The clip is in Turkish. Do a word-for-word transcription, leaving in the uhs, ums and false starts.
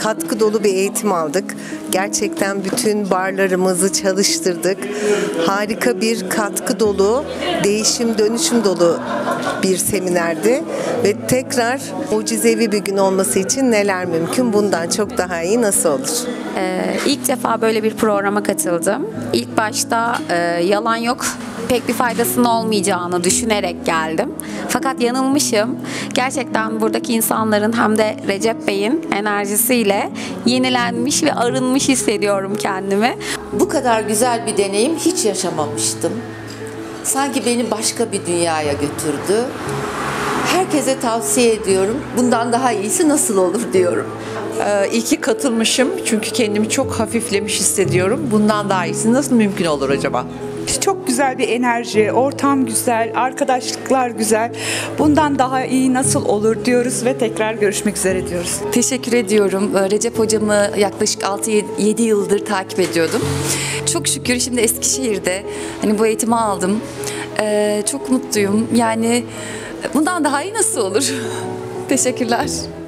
katkı dolu bir eğitim aldık. Gerçekten bütün barlarımızı çalıştırdık. Harika bir katkı dolu, değişim dönüşüm dolu bir seminerdi. Ve tekrar mucizevi bir gün olması için neler mümkün? Bundan çok daha iyi nasıl olur? Ee, ilk defa böyle bir programa katıldım. İlk başta e, yalan yok, pek bir faydasının olmayacağını düşünerek geldim. Fakat yanılmışım. Gerçekten buradaki insanların hem de Recep Bey'in enerjisiyle yenilenmiş ve arınmış hissediyorum kendimi. Bu kadar güzel bir deneyim hiç yaşamamıştım. Sanki beni başka bir dünyaya götürdü. Herkese tavsiye ediyorum. Bundan daha iyisi nasıl olur diyorum. Ee, iyi ki katılmışım çünkü kendimi çok hafiflemiş hissediyorum. Bundan daha iyisi nasıl mümkün olur acaba? Çok güzel bir enerji, ortam güzel, arkadaşlıklar güzel. Bundan daha iyi nasıl olur diyoruz ve tekrar görüşmek üzere diyoruz. Teşekkür ediyorum. Recep hocamı yaklaşık altı yedi yıldır takip ediyordum. Çok şükür şimdi Eskişehir'de hani bu eğitimi aldım. Ee, çok mutluyum. Yani bundan daha iyi nasıl olur? Teşekkürler.